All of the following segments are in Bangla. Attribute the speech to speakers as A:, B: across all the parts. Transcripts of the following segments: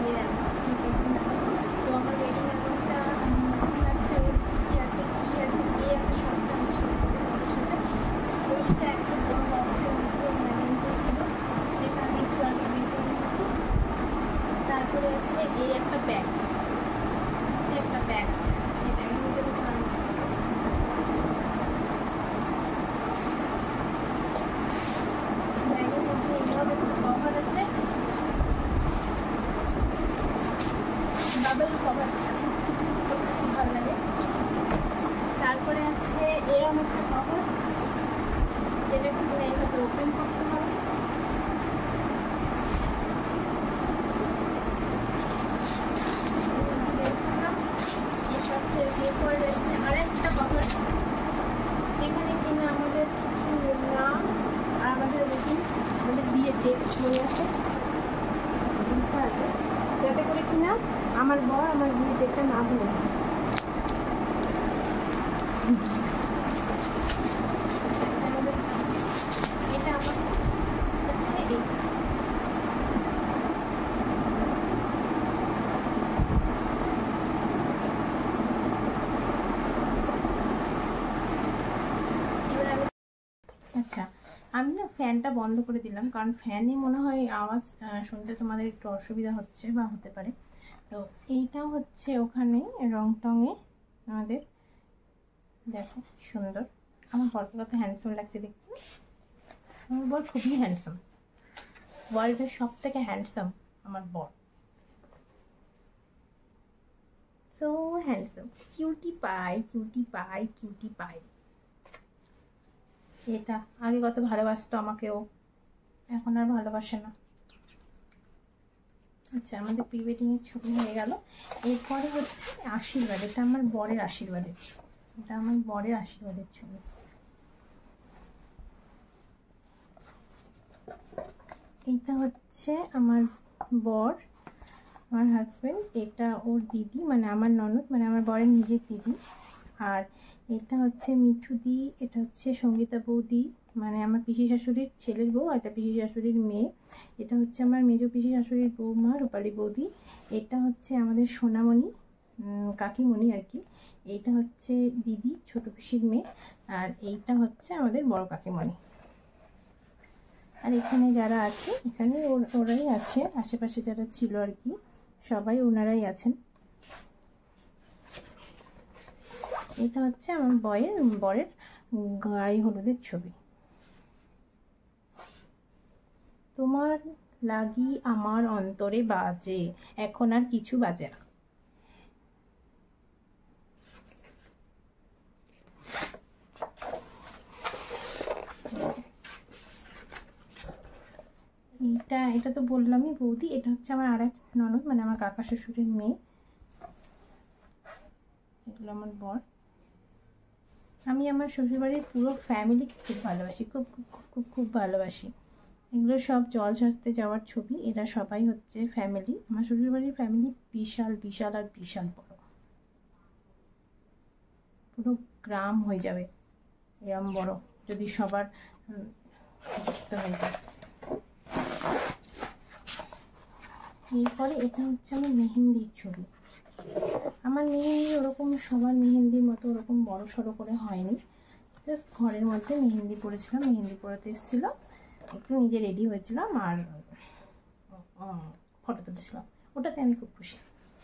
A: বিয়ের অ্যালবাম। তো আমার ওয়েডিং অ্যালবামটা আছে, ওর কী আছে কে আছে সবটা আমি শেয়ার করবো তোমাদের সাথে। ওইটা একটা বড় বক্সের মধ্যে ম্যাগনেটও ছিল, যেটা আমি একটু আগে বের করে নিয়েছি। তারপরে আছে এই একটা ব্যাগ আছে, এই ব্যাগের মধ্যে এইভাবে কভার আছে, ডাবল কভার, খুব ভালো লাগে। তারপরে আছে এরকম একটা কভার, যেটা কিন্তু এইভাবে ওপেন করতে হবে। এরপরে রয়েছে আরেকটা কভার, যেখানে কিনা আমাদের নাম আর আমাদের বিয়ের ডেট বলে আছে, যাতে করে কিনা আমার বর আমার বিয়ের ডেটটা না ভুলে যায়। এটা আমার হচ্ছে এই আচ্ছা, আমি না ফ্যানটা বন্ধ করে দিলাম, কারণ ফ্যানে মনে হয় আওয়াজ শুনতে তোমাদের একটু অসুবিধা হচ্ছে বা হতে পারে। তো এইটা হচ্ছে ওখানে রং টঙে আমাদের, দেখো সুন্দর। আমার বরকে কত হ্যান্ডসাম লাগছে দেখতে। আমার বর খুবই হ্যান্ডসাম, ওয়ার্ল্ডের সব থেকে হ্যান্ডসাম আমার বর, সো হ্যান্ডসাম, কিউটি পাই। এটা আগে কত ভালোবাসতো আমাকেও, এখন আর ভালোবাসে না। আচ্ছা, আমাদের প্রি ওয়েডিংয়ের ছবি হয়ে গেল। এরপরে হচ্ছে আশীর্বাদ, এটা আমার বরের আশীর্বাদের, ছবি। এইটা হচ্ছে আমার বর, আমার হাজব্যান্ড। এটা ওর দিদি, মানে আমার ননদ, মানে আমার বরের নিজের দিদি। আর এটা হচ্ছে মিঠুদি, এটা হচ্ছে সঙ্গীতা বৌদি, মানে আমার পিসি শাশুড়ির ছেলের বউ, আর এটা পিসি শাশুড়ির মেয়ে। এটা হচ্ছে আমার মেজো পিসি শাশুড়ির বৌমা রূপালী বৌদি। এটা হচ্ছে আমাদের সোনামণি, কাকিমণি আর কি। এইটা হচ্ছে দিদি, ছোট পিসির মেয়ে। আর এইটা হচ্ছে আমাদের বড় কাকিমণি। আর এখানে যারা আছে, এখানে ওরাই আছে, আশেপাশে যারা ছিল আর কি, সবাই ওনারাই আছেন। এটা হচ্ছে আমার বরের গায়ে হলুদের ছবি। তোমার লাগি আমার অন্তরে বাজে, এখন আর কিছু বাজে না। এটা তো বললামই বৌদি। এটা হচ্ছে আমার আরেক ননদ, মানে আমার কাকা শ্বশুরের মেয়ে। এগুলো আমার বর। আমি আমার শ্বশুরবাড়ির পুরো ফ্যামিলিকে খুব ভালোবাসি, খুব ভালোবাসি। এগুলো সব জল সাজতে যাওয়ার ছবি। এরা সবাই হচ্ছে ফ্যামিলি। আমার শ্বশুরবাড়ির ফ্যামিলি বিশাল বড়, পুরো গ্রাম হয়ে যাবে এরম বড়, যদি সবার যুক্ত হয়ে যায়। এরপরে এটা হচ্ছে আমার মেহেন্দির ছবি। আমার মেহেন্দি ওরকম সবার মেহেন্দির মতো ওরকম বড় সড়ো করে হয়নি, জাস্ট ঘরের মধ্যে মেহেন্দি পরেছিলাম, মেহেন্দি পরাতে এসেছিল, একটু নিজে রেডি হয়েছিলাম আর ফটো তুলেছিলাম, ওটাতে আমি খুব খুশি।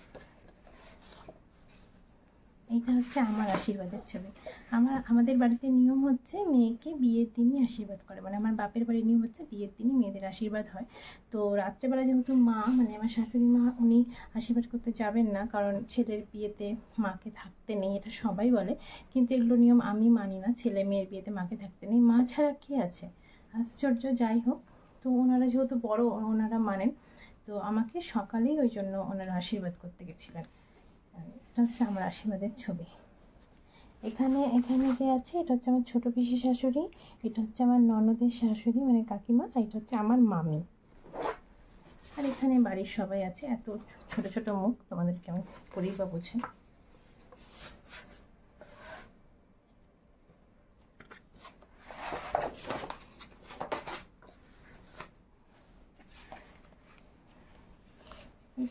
A: এইটা হচ্ছে আমার আশীর্বাদের ছবি। আমাদের বাড়িতে নিয়ম হচ্ছে মেয়েকে বিয়ের দিনই আশীর্বাদ করে, মানে আমার বাপের বাড়ির নিয়ম হচ্ছে বিয়ের দিনই মেয়েদের আশীর্বাদ হয়। তো রাত্রেবেলা যেহেতু মা, মানে আমার শাশুড়ি মা, উনি আশীর্বাদ করতে যাবেন না, কারণ ছেলের বিয়েতে মাকে থাকতে নেই, এটা সবাই বলে, কিন্তু এগুলো নিয়ম আমি মানি না। ছেলে মেয়ের বিয়েতে মাকে থাকতে নেই, মা ছাড়া কে আছে, আশ্চর্য। যাই হোক, তো ওনারা যেহেতু বড়, ওনারা মানেন, তো আমাকে সকালেই ওই জন্য ওনারা আশীর্বাদ করতে গেছিলেন। এটা হচ্ছে আমার আশীর্বাদের ছবি। এখানে যে আছে, এটা হচ্ছে আমার ছোট পিসি শাশুড়ি, এটা হচ্ছে আমার ননদের শাশুড়ি মানে কাকিমা, আর এটা হচ্ছে আমার মামি। আর এখানে বাড়ির সবাই আছে। এত ছোট ছোট মুখ, তোমাদেরকে আমি করেই বা বুঝে।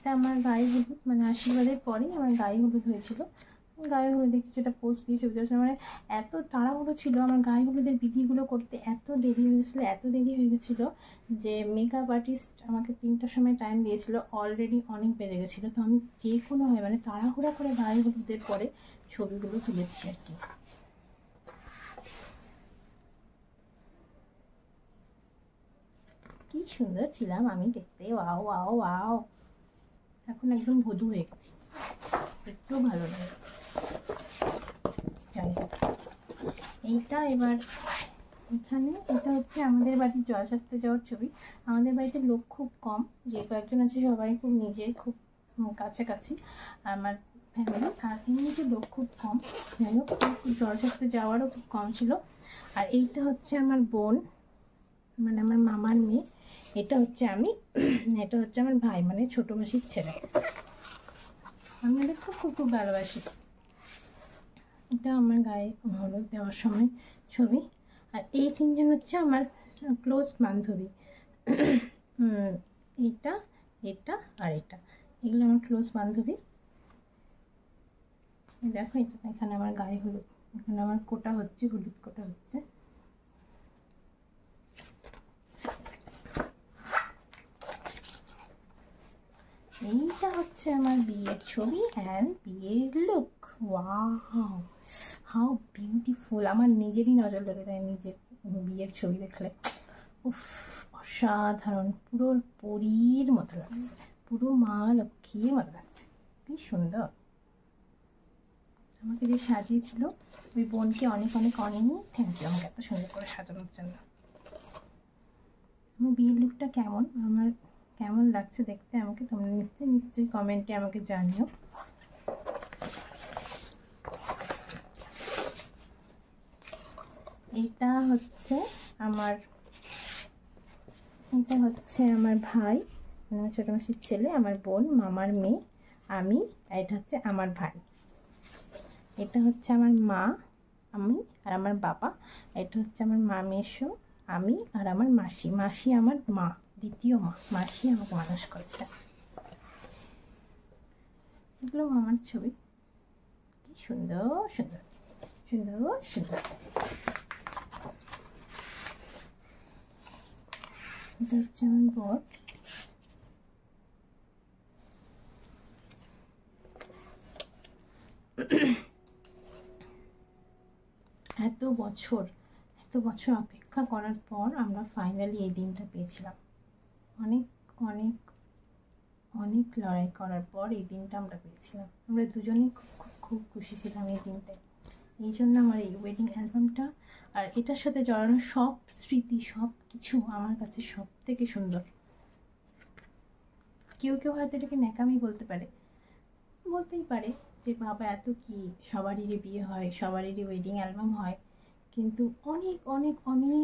A: এটা আমার গায়ে হলুদ, মানে আশীর্বাদের পরেই আমার গায়ে হলুদ হয়েছিল। গায়ে হলুদে কিছুটা পোস্ট দিয়ে ছবি তুলেছিলাম, মানে এত তাড়াহুড়ো ছিল আমার গায়ে হলুদের বিধিগুলো করতে, এত দেরি হয়ে গেছিলো, এত দেরি হয়ে গেছিলো যে মেকআপ আর্টিস্ট আমাকে 3টার সময় টাইম দিয়েছিল, অলরেডি অনেক বেড়ে গেছিলো। তো আমি যে কোনোভাবে মানে তাড়াহুড়া করে গায়ে হলুদের পরে ছবিগুলো তুলেছি আর কি। কি সুন্দর ছিলাম আমি দেখতে, ওয়াও ওয়াও ওয়াও। এখন একদম বধূ হয়ে গেছি, একটু ভালো লাগে। এইটা এবার এখানে, এটা হচ্ছে আমাদের বাড়ির জলশাস্ত্রে যাওয়ার ছবি। আমাদের বাড়িতে লোক খুব কম, যে কয়েকজন আছে সবাই খুব নিজের, খুব কাছাকাছি আমার ফ্যামিলি, আর এমনিতে লোক খুব কম। যাই হোক, জলশাস্ত্রে যাওয়ারও খুব কম ছিল। আর এইটা হচ্ছে আমার বোন, মানে আমার মামার মেয়ে। এটা হচ্ছে আমি, এটা হচ্ছে আমার ভাই, মানে ছোটো মাসির ছেলে। আমি ওদের খুব খুব খুব ভালোবাসি। এটা আমার গায়ে হলুদ দেওয়ার সময় ছবি। আর এই তিনজন হচ্ছে আমার ক্লোজ বান্ধবী। এইটা, এটা আর এটা, এগুলো আমার ক্লোজ বান্ধবী। দেখো এটা, এখানে আমার গায়ে হলুদ, এখানে আমার কোটা হচ্ছে, হলুদ কোটা হচ্ছে। এইটা হচ্ছে আমার বিয়ের ছবি অ্যান্ড বিয়ের লুক। Wow, how beautiful. আমার নিজেরই নজর লেগে যায় নিজের বিয়ের ছবি দেখলে। উফ, অসাধারণ, পুরো পরীর মতো লাগছে, পুরো মা লক্ষ্মীর মতো লাগছে, কি সুন্দর। আমাকে যে সাজিয়েছিল ওই বোনকে অনেক অনেক অনেক থ্যাংক ইউ, আমাকে এত সুন্দর করে সাজানোর জন্য। আমার বিয়ের লুকটা কেমন, আমার কেমন লাগছে দেখতে আমাকে তোমরা নিশ্চয়ই কমেন্টে আমাকে জানিও। এটা হচ্ছে আমার ভাই, আমার ছোটো মাসির ছেলে, আমার বোন, মামার মেয়ে, আমি, আর এটা হচ্ছে আমার ভাই। এটা হচ্ছে আমার মা, আমি আর আমার বাবা। এটা হচ্ছে আমার মামেশো, আমি আর আমার মাসি। মাসি আমার মা, দ্বিতীয় মা, মাসি আমাকে মানুষ করেছে। এগুলো আমার ছবি, কি সুন্দর সুন্দর সুন্দর সুন্দর। এটা হচ্ছে আমার বর। এত বছর অপেক্ষা করার পর আমরা ফাইনালি এই দিনটা পেয়েছিলাম। অনেক অনেক অনেক লড়াই করার পর এই দিনটা আমরা পেয়েছিলাম। আমরা দুজনেই খুব খুব খুব খুশি ছিলাম এই দিনটায়। এই জন্য আমার এই ওয়েডিং অ্যালবামটা আর এটার সাথে জড়ানো সব স্মৃতি, সব কিছু আমার কাছে সব থেকে সুন্দর। কেউ কেউ হয়তো এটাকে ন্যাকামি বলতেই পারে যে বাবা এত কি, সবারই বিয়ে হয়, সবারই ওয়েডিং অ্যালবাম হয়, কিন্তু অনেক অনেক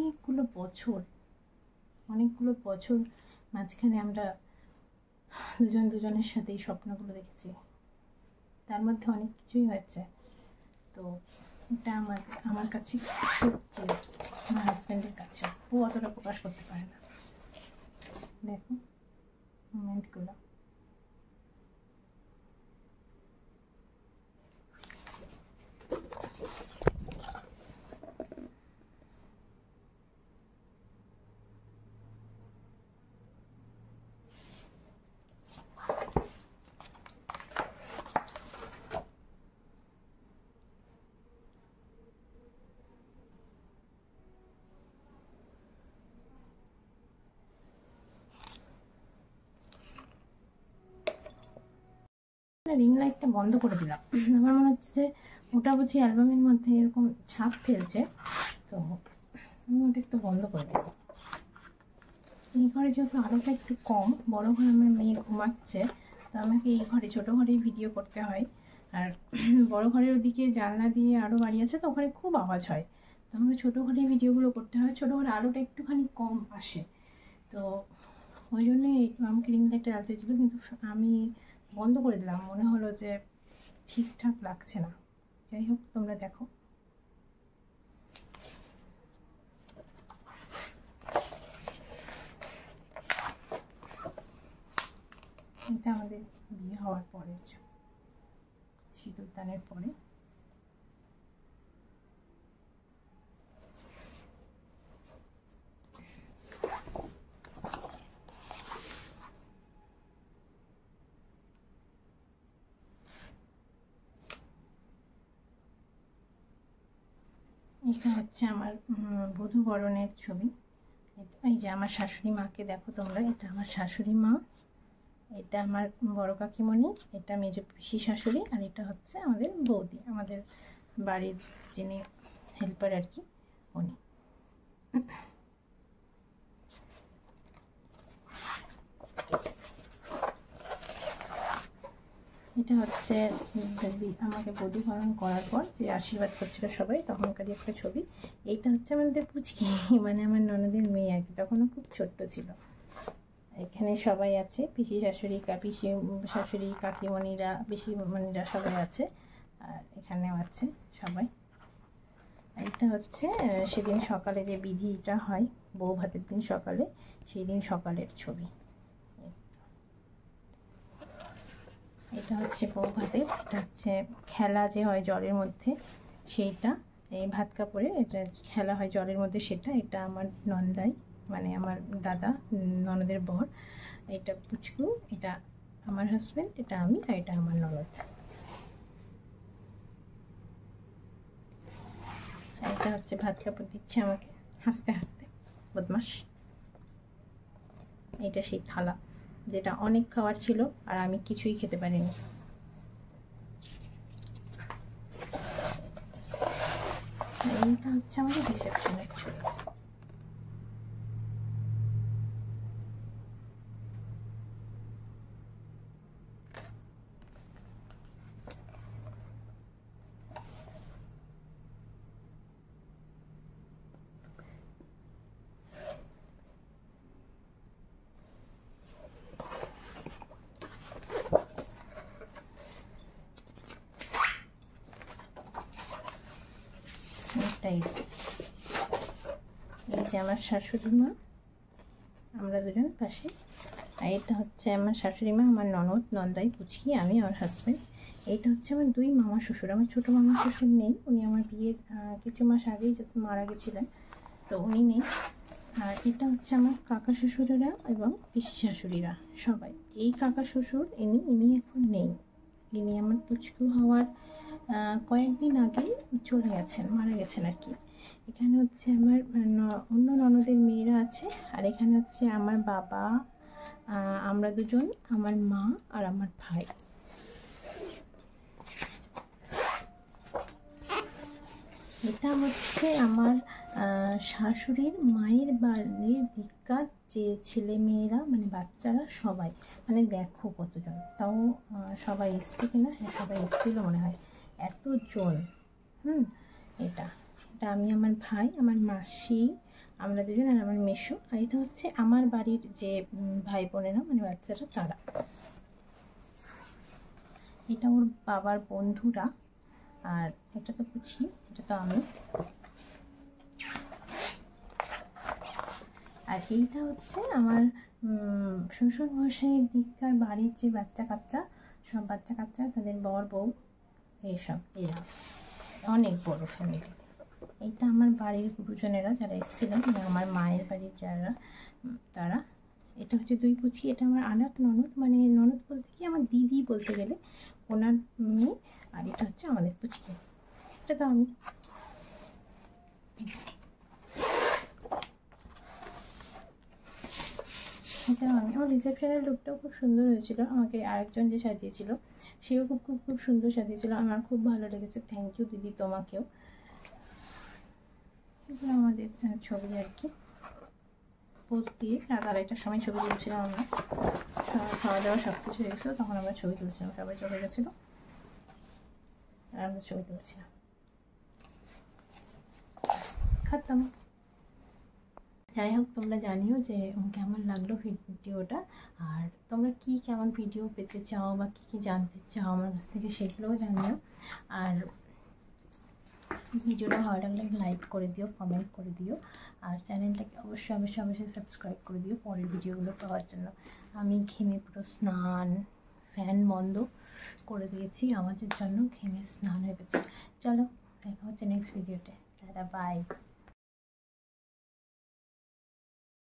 A: অনেকগুলো বছর মাঝখানে আমরা দুজনের সাথে এই স্বপ্নগুলো দেখেছি, তার মধ্যে অনেক কিছুই হয়েছে। তো এটা আমার কাছে খুব প্রিয়, আমার হাজব্যান্ডের কাছে। ও অতটা প্রকাশ করতে পারে না। দেখো মোমেন্টগুলো। রিং লাইটটা বন্ধ করে দিলাম, আমার মনে হচ্ছে ওটা বুঝি অ্যালবামের মধ্যে এরকম ছাপ ফেলছে, তো আমি ওটা একটু বন্ধ করে দেব। এই ঘরে যেহেতু আলোটা একটু কম, বড় ঘরে আমার মেয়ে ঘুমাচ্ছে, তো আমাকে এই ঘরে, ছোটো ঘরেই ভিডিও করতে হয়। আর বড় ঘরের ওদিকে জানলা দিয়ে আরও বাড়ি আছে, তো ওখানে খুব আওয়াজ হয়, তো আমাকে ছোটো ঘরেই ভিডিওগুলো করতে হয়। ছোটো ঘরে আলোটা একটুখানি কম আসে, তো ওই জন্যে আমাকে রিং লাইটটা জ্বালতে হয়েছিলো, কিন্তু আমি বন্ধ করে দিলাম, মনে হলো যে ঠিকঠাক লাগছে না। যাই হোক, তোমরা দেখো। এটা আমাদের বিয়ে হওয়ার পরে, সিঁদুরদানের পরে। এটা হচ্ছে আমার বধূবরণের ছবি। এই যে আমার শাশুড়ি মাকে দেখো তোমরা, এটা আমার শাশুড়ি মা, এটা আমার বড় কাকিমণি, এটা মেজ পিসি শাশুড়ি, আর এটা হচ্ছে আমাদের বৌদি, আমাদের বাড়ির যিনি হেল্পার আর কি, উনি। এটা হচ্ছে আমাকে বধূবরণ করার পর যে আশীর্বাদ করছিল সবাই, তখনকারই একটা ছবি। এইটা হচ্ছে আমাদের পুচকি, মানে আমার ননদের মেয়ে আর কি, তখনও খুব ছোট্ট ছিল। এখানে সবাই আছে, পিসি শাশুড়ি, পিসি শাশুড়ি, কাকিমণিরা, পিসিমণিরা সবাই আছে, আর এখানেও আছে সবাই। এটা হচ্ছে সেদিন সকালে যে বিধিটা হয় বউ ভাতের দিন সকালে, সেই দিন সকালের ছবি। এটা হচ্ছে বউ ভাতের, এটা হচ্ছে খেলা যে হয় জলের মধ্যে সেইটা, এই ভাত কাপড়ে এটা খেলা হয় জলের মধ্যে সেটা। এটা আমার নন্দাই, মানে আমার দাদা ননদের বর। এটা পুচকু, এটা আমার হাজব্যান্ড, এটা আমি, আর এটা আমার ননদ। এটা হচ্ছে ভাত কাপড় দিচ্ছে আমাকে হাসতে হাসতে, বদমাস। এটা সেই থালা যেটা অনেক খাবার ছিল আর আমি কিছুই খেতে পারিনি। এইটা হচ্ছে আমাদের রিসেপশনের ছবি। এই যে আমার শাশুড়ি মা, আমরা দুজন পাশে, আর এটা হচ্ছে আমার শাশুড়ি মা, আমার ননদ, নন্দাই, পুচকি, আমি, আমার হাজব্যান্ড। এইটা হচ্ছে আমার দুই মামা শ্বশুর। আমার ছোটো মামা শ্বশুর নেই, উনি আমার বিয়ের কিছু মাস আগেই যখন মারা গেছিলেন, তো উনি নেই। আর এটা হচ্ছে আমার কাকা শ্বশুরেরা এবং পিসি শাশুড়িরা সবাই। এই কাকা শ্বশুর ইনি এখন নেই, ইনি আমার পুচকু হওয়ার কয়েকদিন আগেই চলে গেছেন, মারা গেছেন আর কি। এখানে হচ্ছে আমার অন্য ননদের মেয়েরা আছে, আর এখানে হচ্ছে আমার বাবা, আমরা দুজন, আমার মা আর আমার ভাই। এটা হচ্ছে আমার শাশুড়ির মায়ের বাড়ির দিককার যে ছেলে মেয়েরা, মানে বাচ্চারা সবাই, মানে দেখো কতজন, তাও সবাই এসছে কিনা, হ্যাঁ সবাই এসেছিল মনে হয়, এতজন। এটা আমি, আমার ভাই, আমার মাসি, আমরা দুজন, আর আমার মেসো। আর এটা হচ্ছে আমার বাড়ির যে ভাই বোনেরা, মানে বাচ্চারা, তারা। এটা ওর বাবার বন্ধুরা, আর এটা তো পুচি, এটা তো আমি। আর এইটা হচ্ছে আমার শ্বশুর মশাইয়ের দিককার বাড়ির যে বাচ্চা কাচ্চা, সব বাচ্চা কাচ্চা, তাদের বর বউ, এইসব, এরা অনেক বড় ফ্যামিলি। এইটা আমার বাড়ির গুরুজনেরা যারা এসেছিলেন, মানে আমার মায়ের বাড়ির যারা, তারা। এটা হচ্ছে দুই পুচি, এটা আমার আনাত ননদ, মানে ননদ বলতে কি আমার দিদি বলতে গেলে, ওনার মেয়ে। আর এটা হচ্ছে আমাদের পুচকি, এটা তো আমি। এটা আমি। আমার রিসেপশনের লুকটাও খুব সুন্দর হয়েছিল, আমাকে আরেকজন যে সাজিয়েছিল সেও খুব খুব খুব সুন্দর সাজিয়েছিল, আমার খুব ভালো লেগেছে। থ্যাংক ইউ দিদি, তোমাকেও। এগুলো আমাদের ছবি আর কি, পোজ দিয়ে রাত 2:30টার সময় ছবি তুলছিলাম আমরা, খাওয়া দাওয়া সব কিছু হয়ে গেছিলো, তখন আমরা ছবি তুলছিলাম, সবাই চলে গেছিলো আর আমরা ছবি তুলছিলাম। খাতাম। যাই হোক, তোমরা জানিও যে কেমন লাগলো ভিডিওটা, আর তোমরা কি কেমন ভিডিও পেতে চাও বা কী কী জানতে চাও আমার কাছ থেকে, সেগুলোও জানিও। আর ভিডিওটা ভালো লাগলে লাইক করে দিও, কমেন্ট করে দিও, আর চ্যানেলটাকে অবশ্যই অবশ্যই অবশ্যই সাবস্ক্রাইব করে দিও পরের ভিডিওগুলো পাওয়ার জন্য। আমি ঘেমে পুরো স্নান, ফ্যান বন্ধ করে দিয়েছি, আমাদের জন্য ঘেমে স্নান হয়ে গেছে। চলো দেখা হচ্ছে নেক্সট ভিডিওতে, টাটা বাই।